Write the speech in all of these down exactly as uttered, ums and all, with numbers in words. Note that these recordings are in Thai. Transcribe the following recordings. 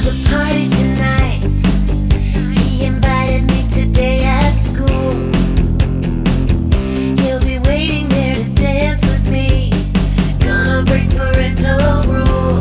There's a party tonight. He invited me today at school. He'll be waiting there to dance with me. Gonna break parental rule.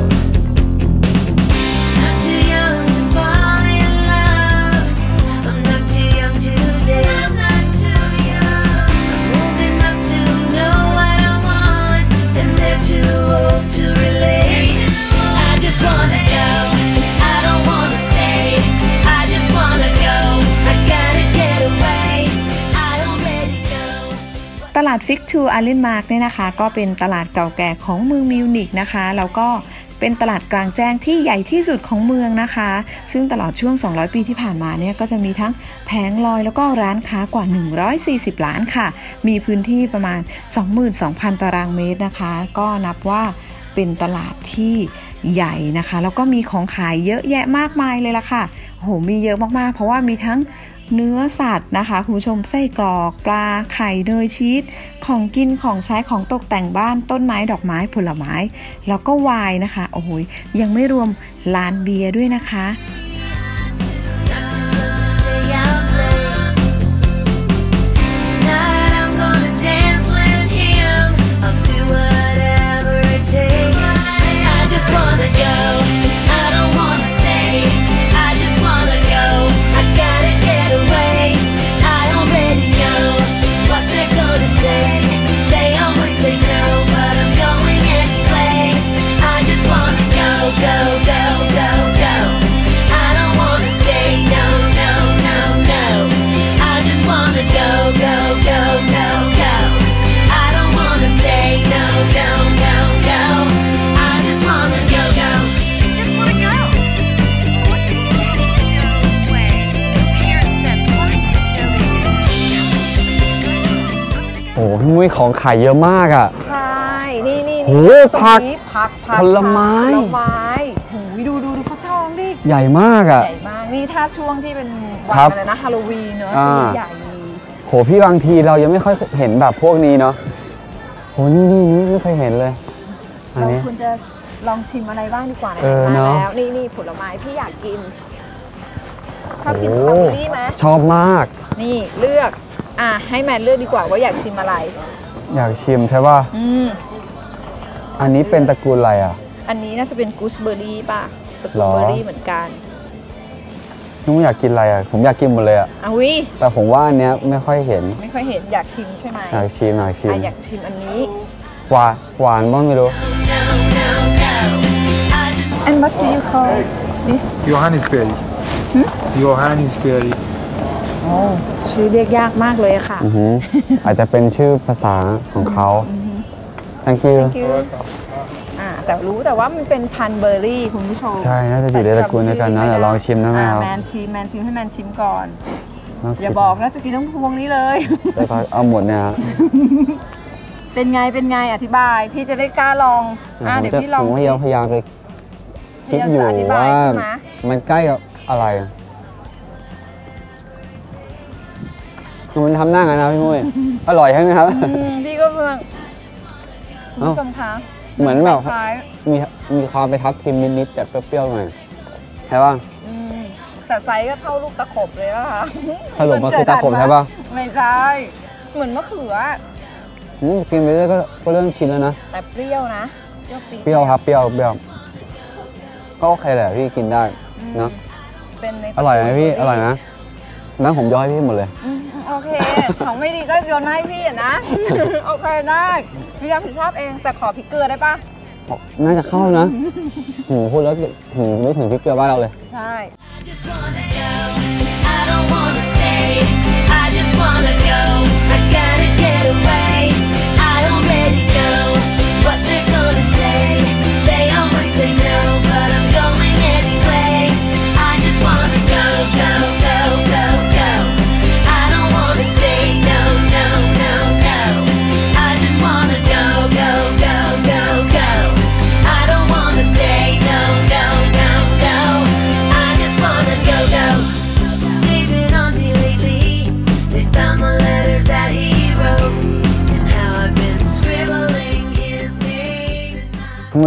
Not too young to fall in love. I'm not too young to date. I'm not too young. I'm old enough to know what I want, and they're too old to relate. I just wanna go. I don't wanna stay. I just wanna go. I gotta get away. I already know. ตลาดฟิกทูอาร์เลนมาร์กเนี่ยนะคะก็เป็นตลาดเก่าแก่ของเมืองมิวนิกนะคะแล้วก็เป็นตลาดกลางแจ้งที่ใหญ่ที่สุดของเมืองนะคะซึ่งตลอดช่วงสองร้อยปีที่ผ่านมาเนี่ยก็จะมีทั้งแผงลอยแล้วก็ร้านค้ากว่าหนึ่งร้อยสี่สิบร้านค่ะมีพื้นที่ประมาณ สองหมื่นสองพัน ตารางเมตรนะคะก็นับว่าเป็นตลาดที่ใหญ่นะคะแล้วก็มีของขายเยอะแยะมากมายเลยล่ะค่ะโหมีเยอะมากๆเพราะว่ามีทั้งเนื้อสัตว์นะคะคุณผู้ชมไส้กรอกปลาไข่เนยชีสของกินของใช้ของตกแต่งบ้านต้นไม้ดอกไม้ผลไม้แล้วก็ไวน์นะคะโอ้โหยังไม่รวมร้านเบียร์ด้วยนะคะ Not too young to stay out late. Tonight I'm gonna dance with him. I'll do whatever it takes. I just wanna go. I don't wanna stay. I just wanna go. I gotta get away. I already know what they're gonna say. They always say no, but I'm going anyway. I just wanna go, go, go, go, go. I don't wanna stay, no, no, no, no. I just wanna go, go, go, go, go. I don't wanna stay, no, no, no, no. I just wanna go, go. Just wanna go. What did you say? No way. Parents said what? No, they didn't. โอ้พี่มุ้ยของขายเยอะมากอ่ะใช่นี่นี่โอ้ผักผักผักผลไม้ผลไม้โหดูดูดูฟักทองดิใหญ่มากอ่ะใหญ่มากนี่ถ้าช่วงที่เป็นวันครับอะไรนะฮาโลวีนเนอะอ่าจะใหญ่โหพี่บางทีเรายังไม่ค่อยเห็นแบบพวกนี้เนาะโหนี่นี่นี่ไม่เคยเห็นเลยอันเรานี้ควรจะลองชิมอะไรบ้างดีกว่าเออมาเนอะแล้วนี่นี่ผลไม้พี่อยากกิน ชอบกินสโอ้ตรอเบอรี่ไหมชอบมากนี่เลือกอ่ะให้แมนเลือกดีกว่าว่าอยากชิมอะไรอยากชิมใช่ป่ะอืมอันนี้เป็นตระกูลอะไรอ่ะอันนี้น่าจะเป็นกูสเบอร์รี่ป่ะตระกูหรลอเบอร์รี่เหมือนกันนุ้ยอยากกินอะไรอ่ะผมอยากกินหมดเลยอ่ะอ่ะวิแต่ผมว่าอันเนี้ยไม่ค่อยเห็นไม่ค่อยเห็นอยากชิมใช่ไหมอยากชิมอยากชิมอ่ะอยากชิมอันนี้หวานหวานบ้างไม่รู้ and what do you call this Johannisberry. Johannisberry. โอ้ชื่อเรียกยากมากเลยอะค่ะอือหือ อาจจะเป็นชื่อภาษาของเขา thank you อ่าแต่รู้แต่ว่ามันเป็นพันธุ์เบอร์รี่คุณผู้ชมใช่น่าจะอยู่ในตระกูลเดียวกันนะเดี๋ยวลองชิมนะแม่อ่าครับแมนชิมแมนชิมให้แมนชิมก่อน อย่าบอกนะจะกินทั้งพวงนี้เลยแล้วก็เอาหมดเนี่ยฮะเป็นไงเป็นไงอธิบายพี่จะได้กล้าลองอ่าผมเดี๋ยวจะพี่ลองผมพสิยายามพยายามไปคิดอยู่พยายามจะอธิบายว่าใช่ไหมมันใกล้กับอะไรมันทำหน้ากันนะพี่มุ้ย อร่อยใช่ไหมครับอืมพี่ก็เพิ่งคุณผู้ชมคะเหมือนแบบคล้ายมีมีความไปทับทิมนิดๆแต่เปรี้ยวๆหน่อยใช่ป่ะๆอืมแต่ไซส์ก็เท่าลูกตะขบเลยนะคะสรุปมันคือตาขมใช่ป่ะไม่ใช่เหมือนมะเขืออืมกินไปเรื่อยก็ก็เริ่มชินแล้วนะแต่เปรี้ยวนะเปรี้ยวปี๊ดเปรี้ยวครับเปรี้ยวเปรี้ยวก็โอเคแหละพี่กินได้เนาะเป็นในอร่อยไหมพี่อร่อยนะนั้นผมย่อยพี่หมดเลยอืมโอเค ของไม่ดีก็โยนมาให้พี่อะนะ โอเคได้พี่รับผิดชอบเองแต่ขอพริกเกลือได้ปะน่าจะเข้านะหืมพูดแล้วถึงนึกถึงพริกเกลือบ้านเราเลยใช่ I just wanna go. I don't wanna stay. I just wanna go. I gotta get away. I already know what they're gonna say. They always say no, but I'm going anyway. I just wanna go, go, go, go, go. I don't wanna stay. No, no, no, no. I just wanna go, go, go, go, go. I don't wanna stay. No, no, no, no. I just wanna go, go. Leave it on the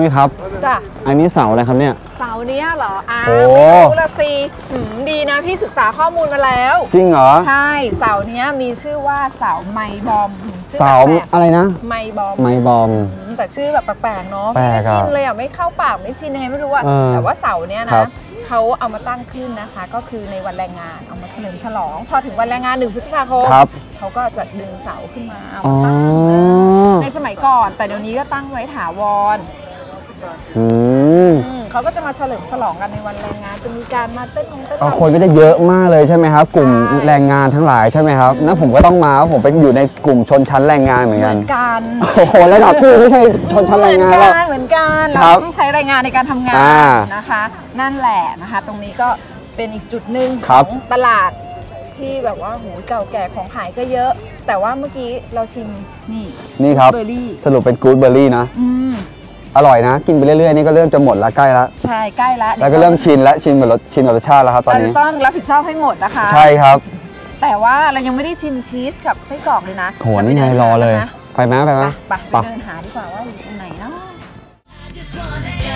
ไหมครับจ้ะอันนี้เสาอะไรครับเนี่ยเสาเนี้ยเหรออ้าโอ้ไม่รู้ละสิหืมดีนะพี่ศึกษาข้อมูลมาแล้วจริงเหรอใช่เสาเนี้ยมีชื่อว่าเสาไมบอมชื่อเสาแปลกอะไรนะๆไมบอมไม้บอมอืมแต่ชื่อแบบแปลกๆเนาะแปลไม่กอะชินเลยอ่ะไม่เข้าปากไม่ชินยังไงไม่รู้อ่ะเออแต่ว่าเสาเนี้ยครันะบเขาเอามาตั้งขึ้นนะคะ ก็คือในวันแรงงานเอามาเฉลิมฉลอง พอถึงวันแรงงานหนึ่งพฤษภาคมครับเขาก็จะดึงเสาขึ้นมาเอาอ๋อมาตั้งในสมัยก่อน แต่เดี๋ยวนี้ก็ตั้งไว้ถาวรอืมอืมเขาก็จะมาเฉลิมฉลองกันในวันแรงงานจะมีการมาเต้นนงเต้นก็รำคนก็จะเยอะมากเลยใช่ไหมครับ กลุ่มใช่แรงงานทั้งหลายใช่ไหมครับนั่นผมก็ต้องมาเพราะผมเป็นอยู่ในกลุ่มชนชั้นแรงงานเหมือนเหกัมืนอนกันโอ้โหระดับพี่ไม่ใช่ชนชั้นแรงงานหรอกเหมือนกันเหมือนกันครัเราบต้องใช้แรงงานในการทำงาอ่านนะคะ นั่นแหละนะคะ ตรงนี้ก็เป็นอีกจุดหนึ่งครัขบองตลาดที่แบบว่าหูเก่าแก่ของขายก็เยอะ แต่ว่าเมื่อกี้เราชิมนี่นี่ครับเบอร์รี่สรุปเป็นกู๊ดเบอร์รี่นะอืมอร่อยนะ กินไปเรื่อยๆนี่ก็เริ่มจะหมดละใกล้ละใช่ใกล้ละแล้วก็เริ่มชินแล้วชินกับรสชินกับรสชาติแล้วครับตอนเราจะนี้ต้องรับผิดชอบให้หมดนะคะใช่ครับแต่ว่าเรายังไม่ได้ชิมชีสกับไส้กรอกเลยนะโหนี่ไงรอเลยนะไปไหมไปไหมไปไปไปเดินหาดีกว่าว่าอยู่ตรงไหนเนาะ just wanna go.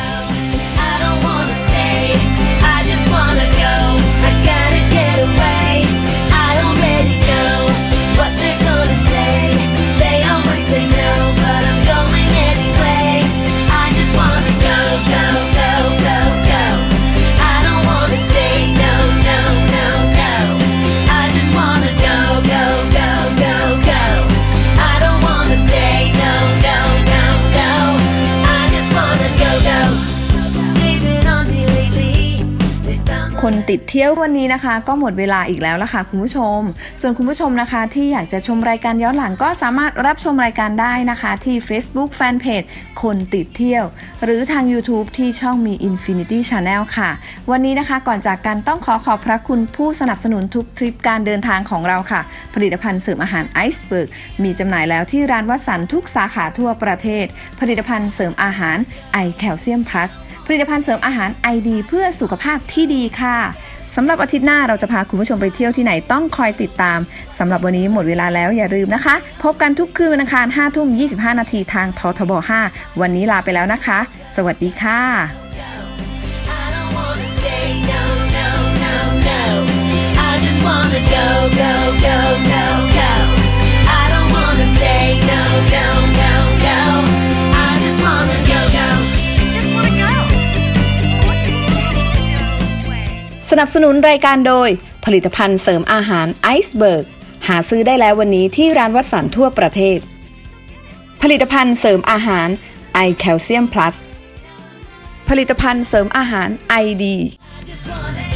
I don't wanna stay. I just wanna go. I gotta get away. I already know what they're gonna say. They always say no, but I'm going anyway. I just wanna go, go, go, go, go. I don't wanna stay. No, no, no, no. I just wanna go, go, go, go, go. I don't wanna stay. No, no, no, no. I just wanna go, go. They've been on me lately. They found คนติดเที่ยววันนี้นะคะ ก็หมดเวลาอีกแล้วล่ะค่ะคุณผู้ชม ส่วนคุณผู้ชมนะคะที่อยากจะชมรายการย้อนหลังก็สามารถรับชมรายการได้นะคะที่ Facebook Fanpage คนติดเที่ยว หรือทาง YouTube ที่ช่องมี Infinity Channel ค่ะ วันนี้นะคะก่อนจากกันต้องขอขอบพระคุณผู้สนับสนุนทุกทริปการเดินทางของเราค่ะ ผลิตภัณฑ์เสริมอาหารไอซ์เบิร์กมีจำหน่ายแล้วที่ร้านวัดสันทุกสาขาทั่วประเทศ ผลิตภัณฑ์เสริมอาหารไอแคลเซียมพลัสผลิตภัณฑ์เสริมอาหารไอดีเพื่อสุขภาพที่ดีค่ะสำหรับอาทิตย์หน้าเราจะพาคุณผู้ชมไปเที่ยวที่ไหนต้องคอยติดตามสำหรับวันนี้หมดเวลาแล้วอย่าลืมนะคะ พบกันทุกคืนวันอังคาร ห้าทุ่มยี่สิบห้า นาทีทางททบ ห้า วันนี้ลาไปแล้วนะคะ สวัสดีค่ะ I don't wanna stay, no, no, no, no. I just wanna go, go, go, go, go. I don't wanna stay, no, no, no, no. I just wanna go, go. Just wanna go. What do you no way. สนับสนุนรายการโดยผลิตภัณฑ์เสริมอาหารไอซ์เบิร์กหาซื้อได้แล้ววันนี้ที่ร้านวัดสันทั่วประเทศ ผลิตภัณฑ์เสริมอาหารไอแคลเซียมพลัสผลิตภัณฑ์เสริมอาหารไอดี Just wanna